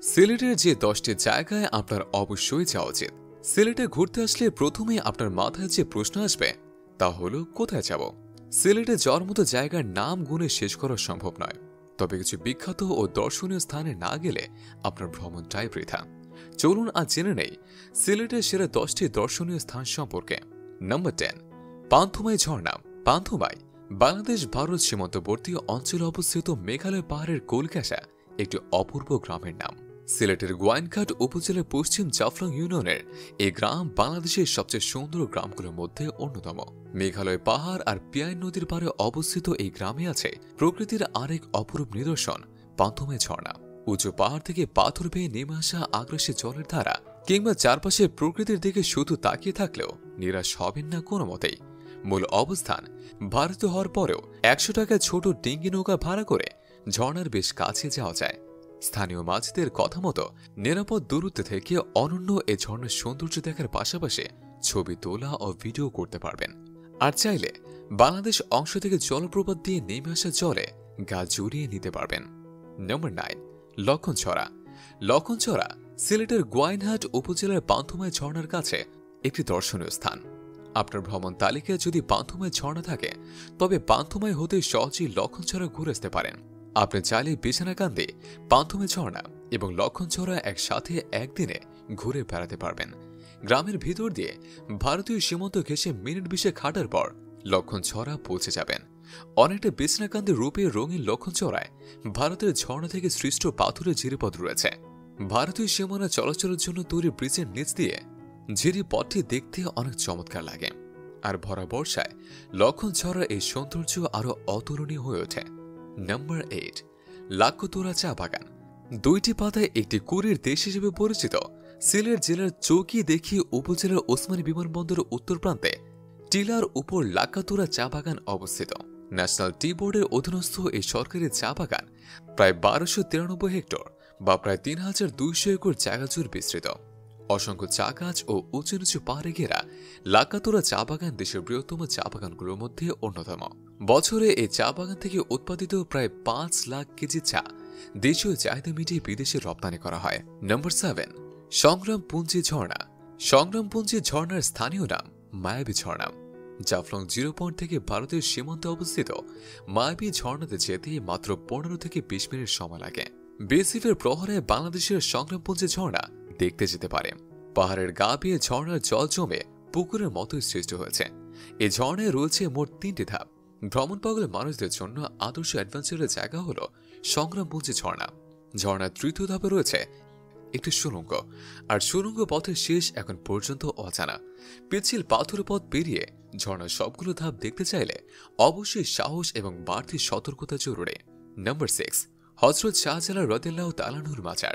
সিলেটের যে 10টি জায়গায় আপনার অবশ্যই যাওয়া উচিত। সিলেটে ঘুরতে আসলে প্রথমেই আপনার মাথায় যে প্রশ্ন আসবে তা হলো কোথায় যাব। সিলেটে যাওয়ার মতো জায়গার নাম গুণে শেষ করা সম্ভব নয়, তবে কিছু বিখ্যাত ও দর্শনীয় স্থানে না গেলে আপনার ভ্রমণটাই বৃথা। চলুন আজ জেনে নেই সিলেটের সেরা 10টি দর্শনীয় স্থান সম্পর্কে। নাম্বার 10, পান্থমাই ঝর্ণা। পান্থমাই বাংলাদেশ ভারত সীমান্তবর্তী অঞ্চলে অবস্থিত মেঘালয় পাহাড়ের কোলঘেঁষা একটি অপূর্ব গ্রামের নাম। সিলেটের গোয়াইনঘাট উপজেলার পশ্চিম জাফলং ইউনিয়নের এই গ্রাম বাংলাদেশের সবচেয়ে সুন্দর গ্রামগুলোর মধ্যে অন্যতম। মেঘালয় পাহাড় আর পিয়াইন নদীর পাড়ে অবস্থিত এই গ্রামে আছে প্রকৃতির আরেক অপরূপ নিদর্শন পান্থমাই ঝর্ণা। উঁচু পাহাড় থেকে পাথর বেয়ে নেমে আসা আগ্রাসী জলের ধারা কিংবা চারপাশে প্রকৃতির দিকে শুধু তাকিয়ে থাকলেও নিরাশ হবেন না কোনো মতেই। মূল অবস্থান ভারতীয় হওয়ার পরেও 100 টাকায় ছোট ডিঙ্গি নৌকা ভাড়া করে ঝর্ণার বেশ কাছে যাওয়া যায়। স্থানীয় মাঝিদের কথা মতো নিরাপদ দূরত্ব থেকে অনন্য এ ঝর্ণার সৌন্দর্য দেখার পাশাপাশি ছবি তোলা ও ভিডিও করতে পারবেন। আর চাইলে বাংলাদেশ অংশ থেকে জলপ্রপাত দিয়ে নেমে আসা জলে গা জড়িয়ে নিতে পারবেন। নম্বর 9, লক্ষণছড়া। লক্ষণছড়া সিলেটের গোয়াইনঘাট উপজেলার পান্থমাই ঝর্ণার কাছে একটি দর্শনীয় স্থান। আপনার ভ্রমণ তালিকায় যদি পান্থমাই ঝর্ণা থাকে তবে পান্থমাই হতে সহজেই লক্ষণছড়া ঘুরে আসতে পারেন। আপনি চাইলে বিছানাকান্দি, পান্থমাই ঝর্ণা এবং লক্ষণছড়া একসাথে একদিনে ঘুরে বেড়াতে পারবেন। গ্রামের ভিতর দিয়ে ভারতীয় সীমান্ত ঘেঁষে মিনিট 20 হাঁটার পর লক্ষণছড়া পৌঁছে যাবেন। অনেকটা বিছানাকান্দি রূপে রঙিন লক্ষণছড়ায় ভারতের ঝর্ণা থেকে সৃষ্ট পাথরের ঝিরিপথ রয়েছে। ভারতীয় সীমানা চলাচলের জন্য তৈরি ব্রিজের নিচ দিয়ে ঝিরিপথটি দেখতে অনেক চমৎকার লাগে। আর ভরা বর্ষায় লক্ষণছড়ার এই সৌন্দর্য আরো অতুলনীয় হয়ে ওঠে। নাম্বার 8, লাক্কতুরা চা বাগান। 2টি পাতায় একটি কুড়ির দেশ হিসেবে পরিচিত সিলেট জেলার চৌকি দেখি উপজেলার ওসমানী বিমানবন্দরের উত্তর প্রান্তে টিলার উপর লাক্কাতুরা চা বাগান অবস্থিত। ন্যাশনাল টি বোর্ডের অধীনস্থ এই সরকারি চা বাগান প্রায় 1293 হেক্টর বা প্রায় 3200 একর জায়গা জুড়ে বিস্তৃত। অসংখ্য চা গাছ ও উঁচু নিচু পাহাড়ে ঘেরা লাক্কাতুরা চা বাগান দেশের বৃহত্তম চা বাগানগুলোর মধ্যে অন্যতম। বছরে এই চা বাগান থেকে উৎপাদিত প্রায় 5 লাখ কেজি চা দেশীয় চাহিদা মিটিয়ে বিদেশে রপ্তানি করা হয়। নম্বর 7, সংগ্রামপুঞ্জি ঝর্ণা। সংগ্রামপুঞ্জি ঝর্ণার স্থানীয় নাম মায়াবী ঝর্ণা। জাফলং 0 পয়েন্ট থেকে ভারতের সীমান্তে অবস্থিত মায়াবী ঝর্ণাতে যেতে মাত্র 15 থেকে 20 মিনিট সময় লাগে। বেসিফের প্রহরে বাংলাদেশের সংগ্রামপুঞ্জি ঝর্ণা দেখতে যেতে পারে। পাহাড়ের গা বেয়ে ঝর্ণার জল জমে পুকুরের মতোই সৃষ্টি হয়েছে। এই ঝর্ণায় রয়েছে মোট 3টি ধাপ। ভ্রমণ পাগল মানুষদের জন্য আদর্শ অ্যাডভেঞ্চারের জায়গা হল সংগ্রামপুঞ্জি ঝর্ণা। ঝর্ণার 3য় ধাপে রয়েছে একটি সুড়ঙ্গ, আর সুড়ঙ্গ পথের শেষ এখন পর্যন্ত অজানা। পিচ্ছিল পাথরের পথ পেরিয়ে ঝর্ণার সবগুলো ধাপ দেখতে চাইলে অবশ্যই সাহস এবং বাড়তি সতর্কতা জরুরি। নম্বর 6, হযরত শাহজালাল রাদিয়াল্লাহু তাআলা আনহুর মাজার।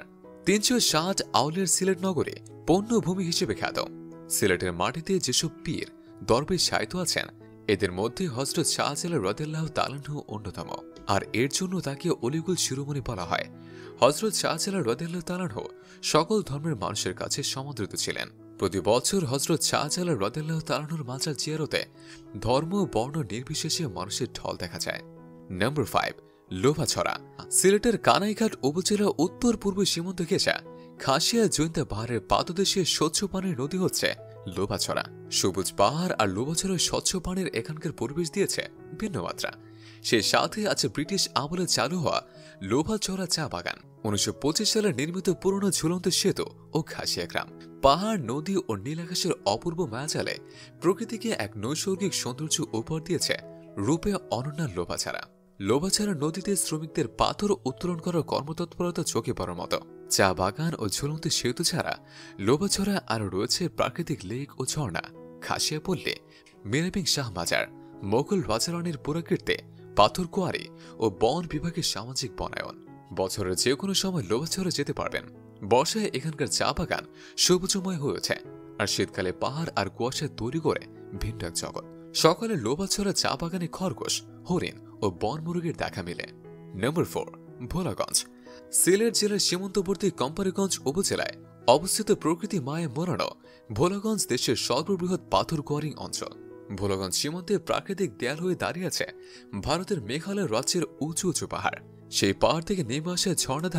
360 আউলের সিলেট নগরে পণ্যভূমি হিসেবে খ্যাত। সিলেটের মাটিতে যেসব পীর দরবেশ শায়িত আছেন এদের মধ্যে হযরত শাহজালাল রাদিয়াল্লাহু তাআলা আনহু অন্যতম, আর এর জন্য তাকে অলিগুল শিরোমণি বলা হয়। হযরত শাহজালাল রাদিয়াল্লাহু তাআলা আনহু সকল ধর্মের মানুষের কাছে সমাদৃত ছিলেন। প্রতি বছর হযরত শাহজালাল রাদিয়াল্লাহু তাআলা আনহুর মাজার জিয়ারতে ধর্ম বর্ণ নির্বিশেষে মানুষের ঢল দেখা যায়। নম্বর 5, লোভাছড়া। সিলেটের কানাইঘাট উপজেলা উত্তর পূর্ব সীমান্ত ঘেঁষা খাসিয়া জৈন্তা পাহাড়ের পাদদেশে স্বচ্ছ পানির নদী হচ্ছে লোভাছড়া। সবুজ পাহাড় আর লোভাছড়ার স্বচ্ছ পানির এখানকার পরিবেশ দিয়েছে ভিন্ন মাত্রা। সে সাথে আছে ব্রিটিশ আমলে চালু হওয়া লোভাছড়া চা বাগান, 1925 সালে নির্মিত পুরনো ঝুলন্ত সেতু ও খাসিয়া গ্রাম। পাহাড়, নদী ও নীল আকাশের অপূর্ব মায়াজালে প্রকৃতিকে এক নৈসর্গিক সৌন্দর্য উপহার দিয়েছে রূপে অনন্য লোভাছড়া। লোভাছড়া নদীতে শ্রমিকদের পাথর উত্তোলন করার কর্মতৎপরতা চোখে পড়ার মতো। চা বাগান ও ঝুলন্ত সেতু ছাড়া লোভাছড়া আরও রয়েছে প্রাকৃতিক লেক ও ঝর্ণা, খাসিয়া পল্লী, মিরাবিং শাহ মাজার, মোগল রাজারানীর পুরাকীর্তি, পাথর কোয়ারি ও বন বিভাগের সামাজিক বনায়ন। বছরের যে কোনো সময় লোভাছড়া যেতে পারবেন। বর্ষায় এখানকার চা বাগান সবুজময় হয়ে ওঠে, আর শীতকালে পাহাড় আর কুয়াশায় তৈরি করে ভিন্ন এক জগৎ। সকালে লোভাছড়া চা বাগানে খরগোশ, হরিণ ও বনমুরগির দেখা মিলে। নম্বর 4, ভোলাগঞ্জ। সিলেট জেলার সীমান্তবর্তী কোম্পানীগঞ্জ উপজেলায় অবস্থিত প্রকৃতি মায়ে মোড়ানো ভোলাগঞ্জ দেশের সর্ববৃহৎ পাথর কোয়ারিং অঞ্চল। ভোলাগঞ্জ সীমান্তে প্রাকৃতিক দেয়াল হয়ে দাঁড়িয়ে আছে ভারতের মেঘালয় রাজ্যের উঁচু উঁচু পাহাড়। সেই পাহাড় থেকে নেমে আসে ঝর্ণাধারা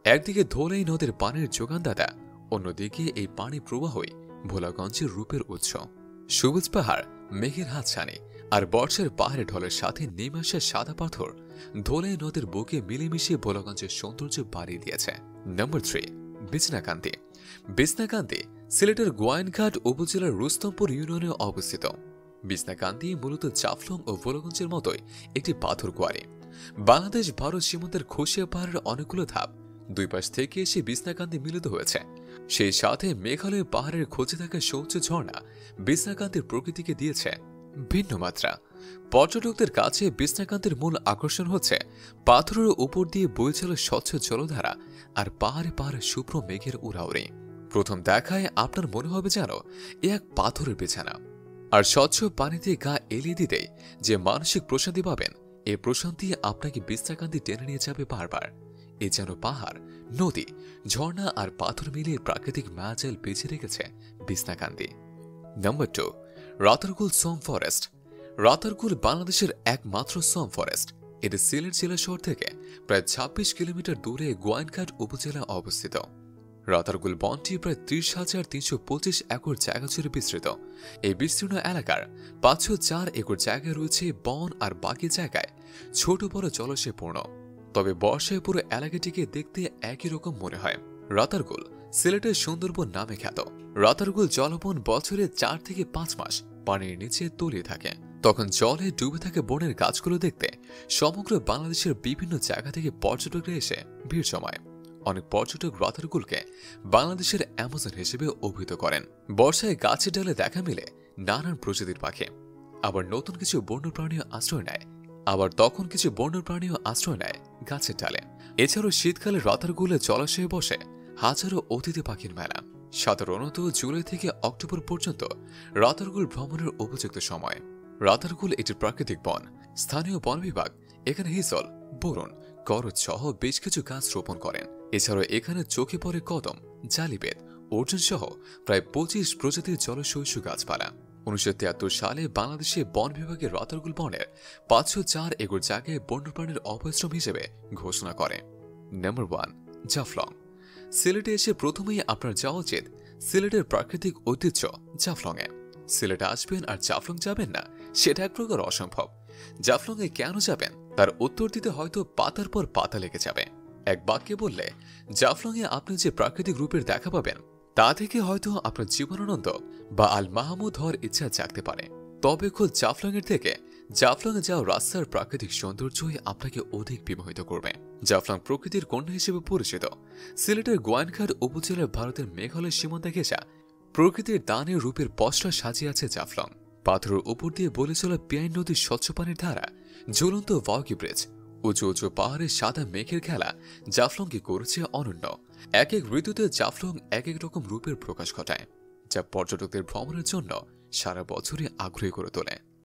একদিকে ধলাই নদের পানির যোগানদাতা, অন্যদিকে এই পানি প্রবাহই ভোলাগঞ্জের রূপের উৎস। সবুজ পাহাড়, মেঘের হাতছানি আর বর্ষার পাহাড়ে ঢলের সাথে নেমে আসা সাদা পাথর ধলাই নদের বুকে মিলেমিশে ভোলাগঞ্জের সৌন্দর্য বাড়িয়ে দিয়েছে। নম্বর 3, বিছনাকান্দি। বিছনাকান্দি সিলেটের গোয়াইনঘাট উপজেলার রুস্তমপুর ইউনিয়নে অবস্থিত। বিছনাকান্দি মূলত জাফলং ও ভোলাগঞ্জের মতোই একটি পাথর কোয়ারি। বাংলাদেশ ভারত সীমান্তের খসিয়া পাহাড়ের অনেকগুলো ধাপ দুই পাশ থেকে এসে বিছনাকান্দি মিলিত হয়েছে। সেই সাথে মেঘালয় পাহাড়ের খোঁজে থাকা সৌচ্চ ঝর্ণা বিছনাকান্দির প্রকৃতিকে দিয়েছে ভিন্ন মাত্রা। পর্যটকদের কাছে বিছনাকান্দির মূল আকর্ষণ হচ্ছে পাথরের উপর দিয়ে বয়ে চলা স্বচ্ছ জলধারা আর পাহাড়ে পাহাড়ে শুভ্র মেঘের উড়াউড়ি। প্রথম দেখায় আপনার মনে হবে যেন এ এক পাথরের বিছানা। আর স্বচ্ছ পানিতে গা এলিয়ে দিতেই যে মানসিক প্রশান্তি পাবেন, এই প্রশান্তি আপনাকে বিছনাকান্দি টেনে নিয়ে যাবে বারবার। এ যেন পাহাড়, নদী, ঝর্ণা আর পাথর মিলিয়ে প্রাকৃতিক মায়াজাল বেঁচে রেখেছে Bichanakandi. Number 2, Ratargul swamp forest. Ratargul বাংলাদেশের একমাত্র সোম ফরেস্ট। এটি সিলেট জেলা শহর থেকে প্রায় 26 কিলোমিটার দূরে গোয়াইনঘাট উপজেলা অবস্থিত। রাতারগুল বনটি প্রায় 30,325 একর জায়গা জুড়ে বিস্তৃত। এই বিস্তীর্ণ এলাকার 504 একর জায়গায় রয়েছে বন আর বাকি জায়গায় ছোট বড় জলাশয় পূর্ণ। তবে বর্ষায় পুরো এলাকাটিকে দেখতে একই রকম মনে হয়। রাতারগুল সিলেটের সুন্দরবন নামে খ্যাত। রাতারগুল জলবন বছরে 4 থেকে 5 মাস পানির নিচে তলিয়ে থাকে। তখন জলে ডুবে থাকে বনের গাছগুলো দেখতে সমগ্র বাংলাদেশের বিভিন্ন জায়গা থেকে পর্যটকরা এসে ভিড় জমায়। অনেক পর্যটক রাতারগুলকে বাংলাদেশের অ্যামাজন হিসেবে অভিহিত করেন। বর্ষায় গাছের ডালে দেখা মিলে নানান প্রজাতির পাখি, আবার নতুন কিছু বন্যপ্রাণীও আশ্রয় নেয়, আবার তখন কিছু বন্যপ্রাণীও আশ্রয় নেয় গাছের ডালে। এছাড়াও শীতকালে রাতারগুলে জলাশয়ে বসে হাজারো অতিথি পাখির মেলা। সাধারণত জুলাই থেকে অক্টোবর পর্যন্ত রাতারগুল ভ্রমণের উপযুক্ত সময়। রাতারগুল একটি প্রাকৃতিক বন। স্থানীয় বন বিভাগ এখানে হিজল, বরুণ, করচ সহ বেশ কিছু গাছ রোপণ করেন। এছাড়াও এখানে চোখে পড়ে কদম, জালিবেদ, অর্জুন সহ প্রায় 25 প্রজাতির জলশৈশু গাছপালা। 1973 সালে বাংলাদেশে বন বিভাগের রাতারগুল বনের 504 একর জায়গায় বন্যপ্রাণীর অভয়াশ্রম হিসেবে ঘোষণা করে। নম্বর 1, জাফলং। সিলেটে এসে প্রথমেই আপনার যাওয়া উচিত সিলেটের প্রাকৃতিক ঐতিহ্য জাফলংয়ে। সিলেটে আসবেন আর জাফলং যাবেন না, সেটা এক প্রকার অসম্ভব। জাফলংয়ে কেন যাবেন তার উত্তর দিতে হয়তো পাতার পর পাতা লেগে যাবে। এক বাক্যে বললে, জাফলংয়ে আপনি যে প্রাকৃতিক রূপের দেখা পাবেন তা থেকে হয়তো আপনার জীবনানন্দ বা আল মাহমুদ হওয়ার ইচ্ছা জাগতে পারে। তবে খোদ জাফলংয়ের থেকে জাফলংয়ে যাওয়া রাস্তার প্রাকৃতিক সৌন্দর্যই আপনাকে অধিক বিমোহিত করবে। জাফলং প্রকৃতির কন্যা হিসেবে পরিচিত। সিলেটের গোয়াইনঘাট উপজেলার ভারতের মেঘালয় সীমান্তে ঘেঁষা প্রকৃতির দানের রূপের পসরা সাজিয়ে আছে জাফলং। পাথরের উপর দিয়ে বলে চলা পিয়াইন নদীর স্বচ্ছ পানির ধারা, ঝুলন্ত ওয়াকি ব্রিজ, উঁচু উঁচু পাহাড়ের সাদা মেঘের খেলা জাফলংকে করেছে অনন্য। এক এক ঋতুতে জাফলং এক এক রকম রূপের প্রকাশ ঘটায়, যা পর্যটকদের ভ্রমণের জন্য সারা বছরই আগ্রহী করে তোলে।